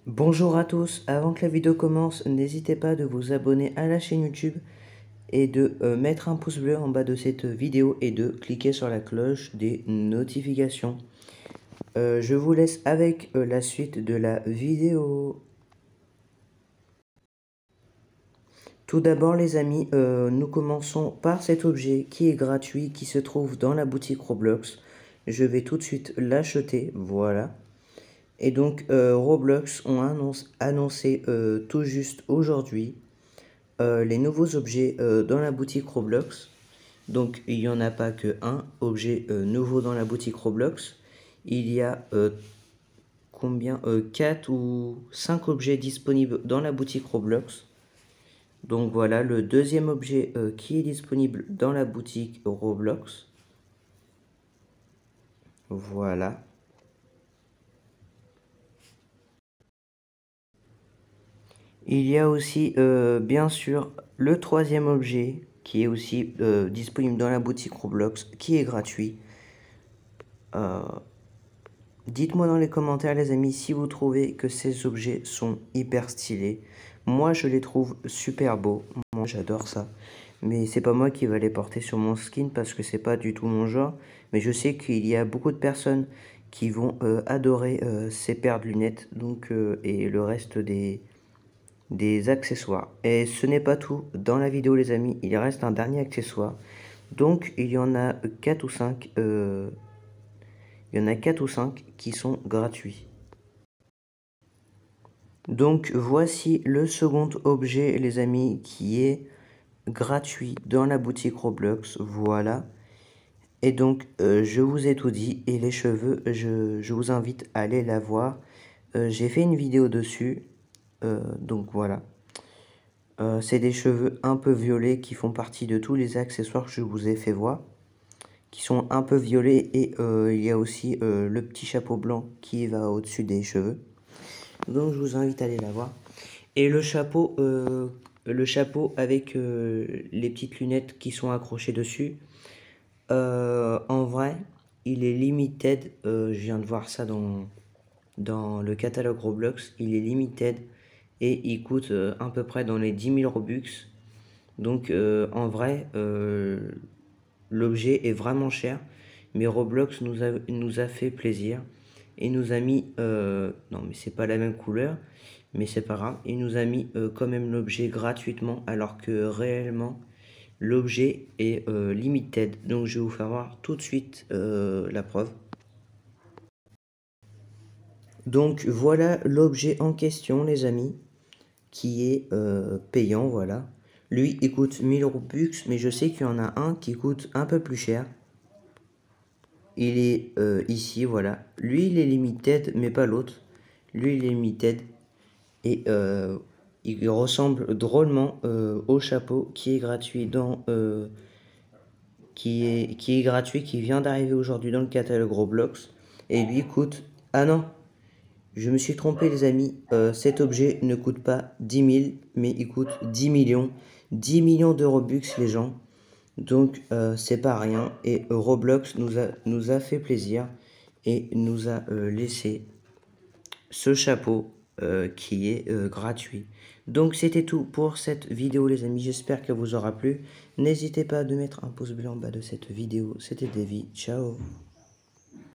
Bonjour à tous, avant que la vidéo commence, n'hésitez pas de vous abonner à la chaîne YouTube et de mettre un pouce bleu en bas de cette vidéo et de cliquer sur la cloche des notifications. Je vous laisse avec la suite de la vidéo. Tout d'abord les amis, nous commençons par cet objet qui est gratuit, qui se trouve dans la boutique Roblox. Je vais tout de suite l'acheter, voilà. Et donc Roblox ont annoncé tout juste aujourd'hui les nouveaux objets dans la boutique Roblox. Donc il n'y en a pas que un objet nouveau dans la boutique Roblox. Il y a 4 ou 5 objets disponibles dans la boutique Roblox. Donc voilà le deuxième objet qui est disponible dans la boutique Roblox. Voilà. Il y a aussi bien sûr le troisième objet qui est aussi disponible dans la boutique Roblox, qui est gratuit. Dites-moi dans les commentaires les amis si vous trouvez que ces objets sont hyper stylés. Moi je les trouve super beaux, moi j'adore ça. Mais c'est pas moi qui va les porter sur mon skin parce que c'est pas du tout mon genre. Mais je sais qu'il y a beaucoup de personnes qui vont adorer ces paires de lunettes donc, et le reste des accessoires. Et ce n'est pas tout dans la vidéo les amis, il reste un dernier accessoire. Donc il y en a 4 ou 5 qui sont gratuits. Donc voici le second objet les amis qui est gratuit dans la boutique Roblox, voilà. Et donc je vous ai tout dit et les cheveux je vous invite à aller la voir. J'ai fait une vidéo dessus, donc voilà. C'est des cheveux un peu violets qui font partie de tous les accessoires que je vous ai fait voir, qui sont un peu violets, et il y a aussi le petit chapeau blanc qui va au-dessus des cheveux. Donc je vous invite à aller la voir. Et le chapeau avec les petites lunettes qui sont accrochées dessus, en vrai, il est limited. Je viens de voir ça dans le catalogue Roblox. Il est limited et il coûte à peu près dans les 10 000 Robux. Donc en vrai, l'objet est vraiment cher, mais Roblox nous a fait plaisir et nous a mis, non mais c'est pas la même couleur, mais c'est pas grave, il nous a mis quand même l'objet gratuitement alors que réellement l'objet est limited. Donc je vais vous faire voir tout de suite la preuve. Donc voilà l'objet en question les amis, qui est payant, voilà. Lui il coûte 1000 Robux, mais je sais qu'il y en a un qui coûte un peu plus cher. Il est ici, voilà. Lui il est limited, mais pas l'autre. Lui il est limited. Et il ressemble drôlement au chapeau qui est gratuit qui est gratuit, qui vient d'arriver aujourd'hui dans le catalogue Roblox. Et lui coûte... Ah non, je me suis trompé les amis, cet objet ne coûte pas 10 000, mais il coûte 10 millions. 10 millions de Robux les gens. Donc c'est pas rien. Et Roblox nous a fait plaisir et nous a laissé ce chapeau qui est gratuit. Donc c'était tout pour cette vidéo les amis, j'espère qu'elle vous aura plu. N'hésitez pas à mettre un pouce bleu en bas de cette vidéo. C'était Davy, ciao.